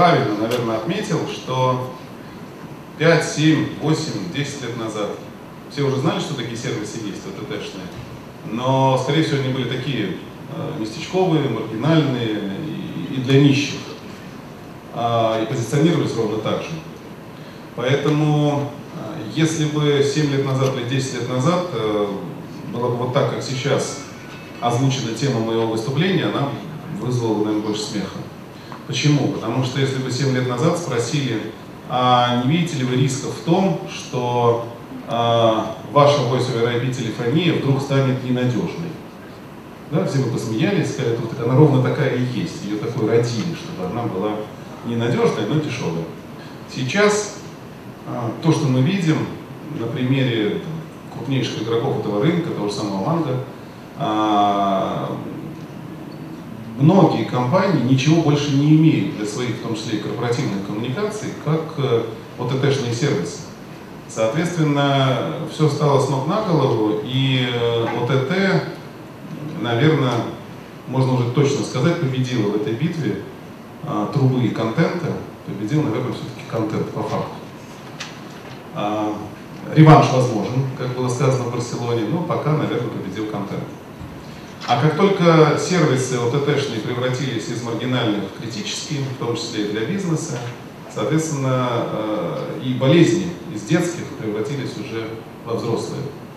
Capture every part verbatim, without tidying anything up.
правильно, наверное, отметил, что пять, семь, восемь, десять лет назад все уже знали, что такие сервисы есть, о тэ тэ-шные, но, скорее всего, они были такие э, местечковые, маргинальные и, и для нищих, э, и позиционировались ровно так же. Поэтому, э, если бы семь лет назад или десять лет назад э, было бы вот так, как сейчас озвучена тема моего выступления, она вызвала, наверное, больше смеха. Почему? Потому что если бы семь лет назад спросили, а не видите ли вы рисков в том, что а, ваша Voice over ай пи-телефония вдруг станет ненадежной? Да, все бы посмеялись, сказали, вот она ровно такая и есть, ее такой родили, чтобы она была ненадежной, но дешевой. Сейчас а, то, что мы видим на примере там, крупнейших игроков этого рынка, того же самого Манго, а, многие компании ничего больше не имеют для своих, в том числе и корпоративных коммуникаций, как о тэ тэ-шные сервисы. Соответственно, все стало с ног на голову, и о тэ тэ, наверное, можно уже точно сказать, победила в этой битве а, трубы и контента, победил, наверное, все-таки контент по факту. А, реванш возможен, как было сказано в Барселоне, но пока, наверное, победил контент. А как только сервисы о тэ тэ-шные превратились из маргинальных в критические, в том числе и для бизнеса, соответственно, и болезни из детских превратились уже во взрослые.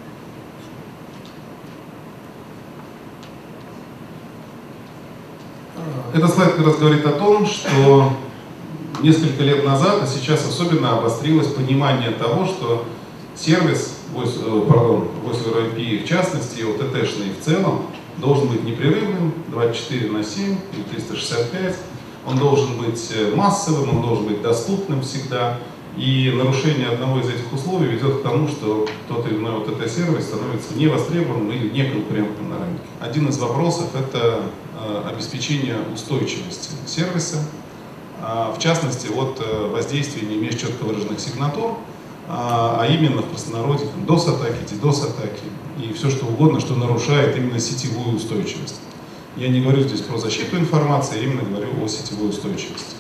Этот слайд как раз говорит о том, что несколько лет назад, а сейчас особенно обострилось понимание того, что сервис, Voice, пардон, Voice over ай пи в частности, о тэ тэ-шный в целом, должен быть непрерывным, двадцать четыре на семь или триста шестьдесят пять, он должен быть массовым, он должен быть доступным всегда, и нарушение одного из этих условий ведет к тому, что тот или иной о тэ тэ-сервис становится невостребованным или неконкурентным на рынке. Один из вопросов – это э, обеспечение устойчивости сервиса, э, в частности от э, воздействия не имеющих четко выраженных сигнатур, а именно в простонародье дос-атаки, дидос-атаки и все что угодно, что нарушает именно сетевую устойчивость. Я не говорю здесь про защиту информации, я именно говорю о сетевой устойчивости.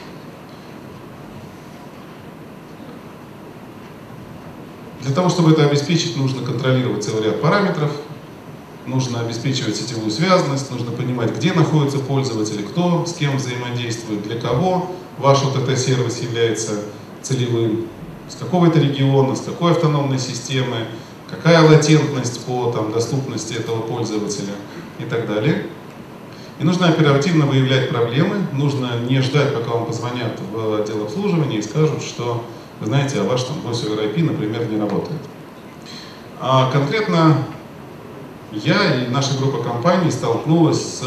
Для того, чтобы это обеспечить, нужно контролировать целый ряд параметров, нужно обеспечивать сетевую связанность, нужно понимать, где находятся пользователи, кто с кем взаимодействует, для кого ваш о тэ тэ-сервис является целевым, с какого это региона, с какой автономной системы, какая латентность по там, доступности этого пользователя и так далее. И нужно оперативно выявлять проблемы, нужно не ждать, пока вам позвонят в отдел обслуживания и скажут, что, вы знаете, а ваш там Voice over ай пи, например, не работает. А конкретно я и наша группа компаний столкнулась с,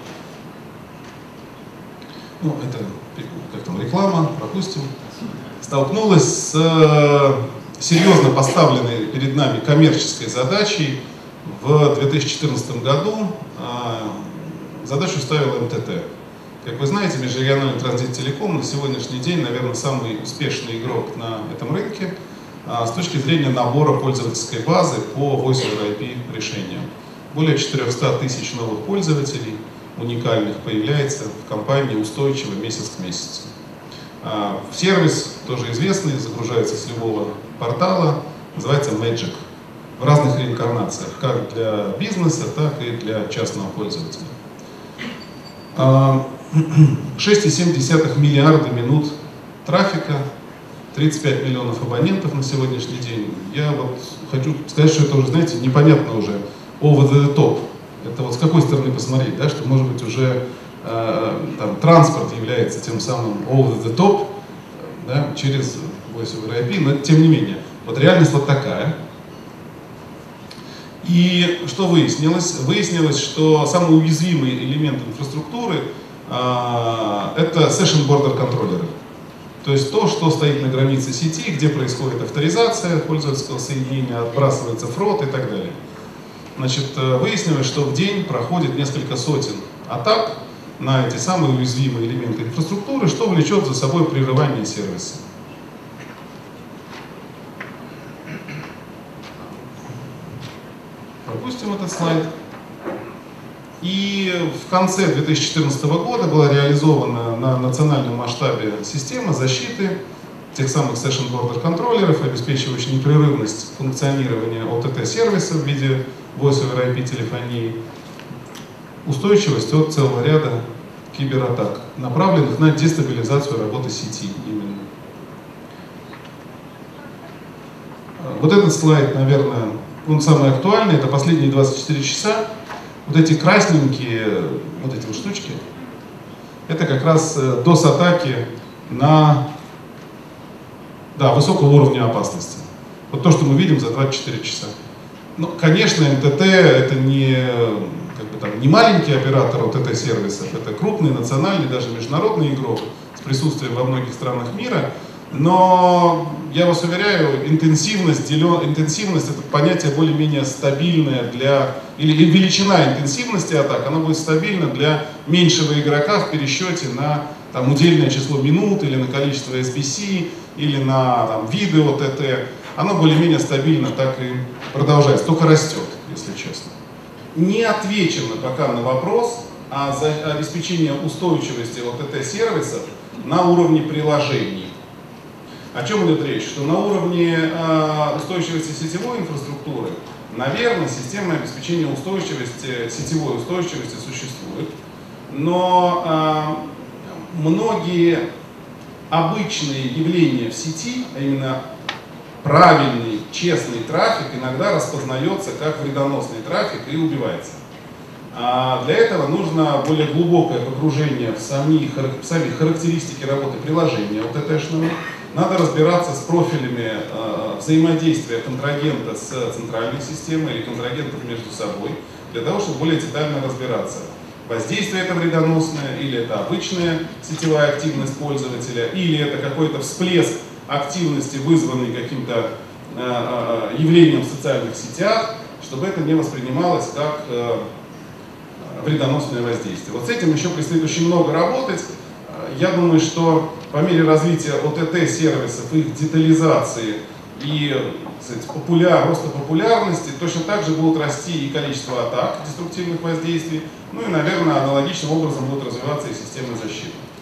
ну, это как там, реклама, пропустим, столкнулась с серьезно поставленной перед нами коммерческой задачей в две тысячи четырнадцатом году. Задачу ставил эм тэ тэ. Как вы знаете, Межрегиональный Транзит Телеком на сегодняшний день, наверное, самый успешный игрок на этом рынке с точки зрения набора пользовательской базы по Voice over ай пи решениям. Более четырёхсот тысяч новых пользователей уникальных появляется в компании устойчиво месяц к месяцу. Сервис, тоже известный, загружается с любого портала, называется Magic. В разных реинкарнациях, как для бизнеса, так и для частного пользователя. шесть целых семь десятых миллиарда минут трафика, тридцать пять миллионов абонентов на сегодняшний день. Я вот хочу сказать, что это уже, знаете, непонятно уже over the top. Это вот с какой стороны посмотреть, да, что может быть уже э, там, транспорт является тем самым over the top, да, через Voice over ай пи, но тем не менее. Вот реальность вот такая. И что выяснилось? Выяснилось, что самый уязвимый элемент инфраструктуры а, это session border контроллеры. То есть то, что стоит на границе сети, где происходит авторизация пользовательского соединения, отбрасывается фрод и так далее. Значит, выяснилось, что в день проходит несколько сотен атак на эти самые уязвимые элементы инфраструктуры, что влечет за собой прерывание сервиса. Пропустим этот слайд. И в конце две тысячи четырнадцатого года была реализована на национальном масштабе система защиты тех самых Session Border контроллеров, обеспечивающих непрерывность функционирования о тэ тэ-сервиса в виде Voice over ай пи телефонии, устойчивость от целого ряда кибератак, направленных на дестабилизацию работы сети именно. Вот этот слайд, наверное, он самый актуальный, это последние двадцать четыре часа. Вот эти красненькие, вот эти вот штучки, это как раз дос-атаки на, да, высокого уровня опасности. Вот то, что мы видим за двадцать четыре часа. Ну, конечно, эм тэ тэ это не, как бы там, не маленький оператор о тэ тэ-сервисов, это крупный, национальный, даже международный игрок с присутствием во многих странах мира. Но я вас уверяю, интенсивность, интенсивность это понятие более-менее стабильное для, или величина интенсивности атак, она будет стабильна для меньшего игрока в пересчете на там, удельное число минут, или на количество эс би си, или на там, виды о тэ тэ. Оно более-менее стабильно так и продолжается, только растет, если честно. Не отвечено пока на вопрос о обеспечении устойчивости о тэ тэ-сервисов на уровне приложений. О чем идет речь? Что на уровне э, устойчивости сетевой инфраструктуры, наверное, система обеспечения устойчивости, сетевой устойчивости существует, но э, многие обычные явления в сети, а именно правильный, честный трафик, иногда распознается как вредоносный трафик и убивается. А для этого нужно более глубокое погружение в сами, в сами характеристики работы приложения о тэ тэ-шного. Надо разбираться с профилями э, взаимодействия контрагента с центральной системой или контрагентов между собой, для того, чтобы более детально разбираться, воздействие это вредоносное, или это обычная сетевая активность пользователя, или это какой-то всплеск активности, вызванный каким-то э, явлением в социальных сетях, чтобы это не воспринималось как э, вредоносное воздействие. Вот с этим еще предстоит очень много работать. Я думаю, что по мере развития о тэ тэ-сервисов, их детализации и, кстати, популяр, роста популярности, точно так же будут расти и количество атак, деструктивных воздействий, ну и, наверное, аналогичным образом будут развиваться и системы защиты.